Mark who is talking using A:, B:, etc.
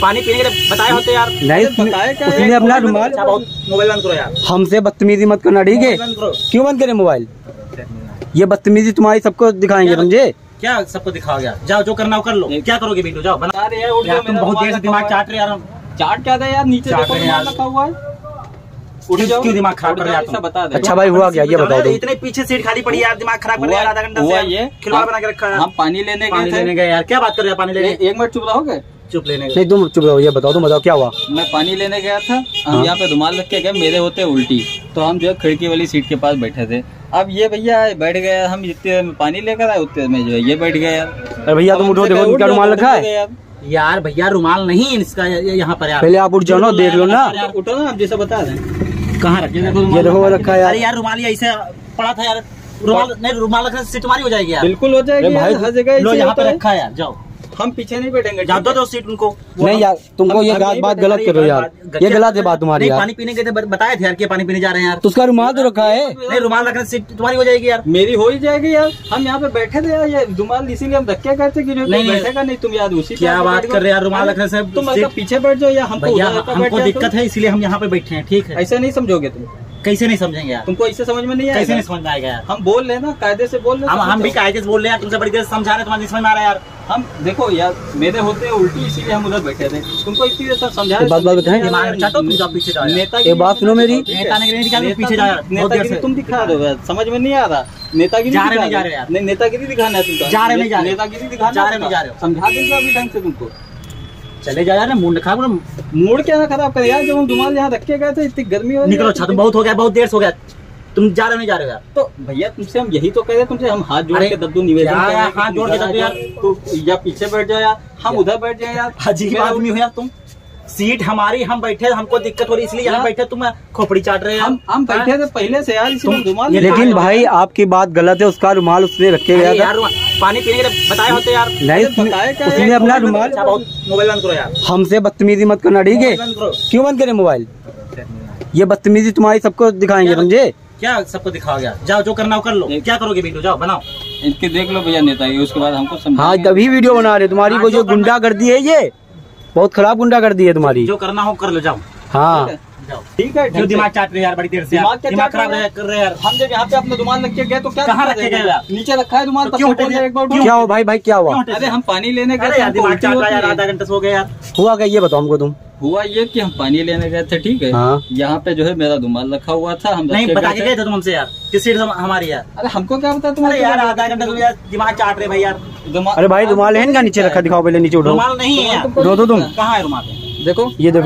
A: पानी पीने के लिए बताए होते यार।
B: नहीं तुमने अपना रुमाल,
A: मोबाइल बंद करो यार।
B: हमसे बदतमीजी मत करना, ठीक है? क्यों बंद करें मोबाइल? ये बदतमीजी तुम्हारी सबको दिखाएंगे, समझे?
A: क्या सबको दिखाओ यार? जाओ जो करना हो कर लो। क्या करोगे वीडियो? जाओ बना रहे यार। तुम बहुत देर से दिमाग चाट रहे यार।
C: चाट क्या था यार? नीचे देखो रखा हुआ है। उठ जाओ, क्यों दिमाग खराब कर रहे हैं? बता दे।
B: अच्छा भाई हुआ क्या ये बताओ।
A: इतने पीछे सीट खाली पड़ी यार, दिमाग खराब कर रहे हैं। आधा घंटा से ये खिलवाड़ बना के रखा है।
C: हम पानी लेने गए
A: यार। क्या बात कर रहे हैं? पानी लेने?
C: एक मिनट चुप रहोगे?
A: चुप लेने
B: नहीं तुम चुप रहो, ये बताओ, तुम बताओ क्या हुआ?
C: मैं पानी लेने गया था, हम यहाँ पे रुमाल रख के गए, मेरे होते उल्टी, तो हम जो है खिड़की वाली सीट के पास बैठे थे। अब ये भैया बैठ गया, हम जितने में पानी लेकर आए उतने में जो है ये बैठ गया यार।
B: अरे भैया तुम उठो, देखो क्या रुमाल रखा है
A: यार। भैया रुमाल नहीं इसका यहाँ पर यार।
B: पहले आप उठ जाओ ना, देख लो ना।
C: उठो ना, आप जैसा बता दें।
A: कहाँ रखे?
B: ये देखो रखा है यार।
A: अरे यार रुमाल ऐसे पड़ा था यार। रुमाल नहीं, रुमाल रखने से सीट तुम्हारी हो जाएगी यार।
C: बिल्कुल हो जाएगी भाई, हर जगह
A: लो यहाँ पे रखा है यार। जाओ,
C: हम पीछे नहीं बैठेंगे।
A: जा दो सीट उनको।
B: नहीं यार तुमको ये बात गलत कर रहे हो यार, ये गलत है बात तुम्हारी यार।
A: पानी पीने के बताए थे यार कि पानी पीने जा रहे हैं यार।
B: तो उसका रुमाल तो रखा है।
A: नहीं, रुमाल रखने से सीट तुम्हारी हो जाएगी यार।
C: मेरी हो ही जाएगी यार। हम यहाँ पे बैठे थे यार, ये रुमाल इसीलिए हम रखे करते कि जो बैठेगा नहीं। तुम यार उसी
A: क्या बात कर रहे हैं यार? रुमाल रखने से
C: तुम पीछे बैठ जाओ या
A: हमको दिक्कत है इसलिए हम यहाँ पे बैठे हैं, ठीक है?
C: ऐसा नहीं समझोगे तुम?
A: कैसे नहीं समझेंगे यार?
C: तुमको इससे समझ में नहीं आएगा?
A: कैसे नहीं समझ में आएगा यार?
C: हम बोल रहे ना, कायदे से बोल रहे।
A: हम भी कायदे से बोल रहे हैं, तुमसे बड़ी देर से समझा रहे हैं, तुम्हारी समझ में आ रहा है यार।
C: हम देखो यार, मेरे होते उल्टी, इसीलिए हम उधर बैठे थे। तुमको इतनी देर समझा
B: बात बताएं।
A: पीछे जाओ।
C: नेता
B: एक बात सुनो मेरी,
A: पीछे जाओ।
C: नेतागिरी तुम दिखा दो यार, समझ में नहीं आ रहा। नेतागिरी
A: जा रहे नहीं जा रहे यार?
C: नहीं, नेतागिरी दिखाना है तुमको।
A: जा रहे नहीं जा रहे?
C: नेतागिरी दिखाना
A: जा रहे नहीं जा रहे?
C: समझा देंगे अभी ढंग से तुमको।
A: चले जा यार, मूड खराब।
C: मूड क्या ना खराब करे यार, जब हम रुमाल यहाँ रखे गए थे, इतनी गर्मी हो।
A: निकलो, छत बहुत हो गया, बहुत देर से हो गया। तुम जा रहे नहीं जा रहे यार?
C: तो भैया तुमसे हम यही तो कह रहे, तुमसे हम हाथ जोड़ के दद्दू निवेदन कर रहे हैं।
A: हाथ जोड़ के दद्दू यार?
C: तो या पीछे बैठ जाओ यार, हम उधर बैठ जाए यार।
A: अजीब आदमी हो यार तुम। सीट हमारी, हम बैठे, हमको दिक्कत हो रही इसलिए यहाँ बैठे, तुम खोपड़ी चाट रहे हैं।
C: हम बैठे थे पहले से यार, इसलिए रुमाल।
B: लेकिन भाई आपकी बात गलत है, उसका रुमाल उसने रखे गया था।
A: पानी पीने के लिए बताए होते यार।
B: नहीं तुमने अपना रुमाल।
A: मोबाइल बंद करो यार।
B: हमसे बदतमीजी मत करना, ठीक है? क्यों बंद करें मोबाइल? ये बदतमीजी तुम्हारी सबको दिखाएंगे, समझे?
A: क्या सबको दिखाओ यार? जाओ जो करना हो कर लो। क्या करोगे वीडियो? जाओ बनाओ।
C: इनके देख लो भैया नेतागिरी, उसके बाद हमको समझा।
B: हाँ तभी वीडियो बना रहे। तुम्हारी वो जो गुंडा कर दी है, ये बहुत खराब गुंडा कर दी है तुम्हारी।
A: जो करना हो कर लो, जाओ।
B: हाँ
C: ठीक है।
A: जो दिमाग चाट रहे हैं यार बड़ी देर से, दिमाग खराब कर रहे हैं यार।
C: हम जब यहाँ पे अपने रुमाल रख के गए तो क्या
A: कहाँ रखे गए?
C: नीचे रखा है रुमाल।
B: क्या हुआ भाई क्या हुआ?
C: अरे हम पानी लेने गए
A: यार, दिमाग चाट रहा है यार, आधा घंटा से हो गया यार।
B: हुआ क्या ये बताओ हमको तुम।
C: हुआ ये कि हम पानी लेने गए थे, ठीक है?
B: हाँ।
C: यहाँ पे जो है मेरा रुमाल रखा हुआ था, हम
A: नहीं बता के गए थे तुम हमसे यार? किस सीट हमारी यार?
C: अरे हमको क्या पता तुम्हारे
A: यार, आधा घंटा तुम यार दिमाग चाट रहे भाई यार।
B: अरे भाई रुमाल है इनका नीचे रखा, दिखाओ पहले नीचे उठो।
A: रुमाल नहीं है यार।
B: दो तुम।
A: कहाँ है रुमाल?
C: देखो
B: ये देखो।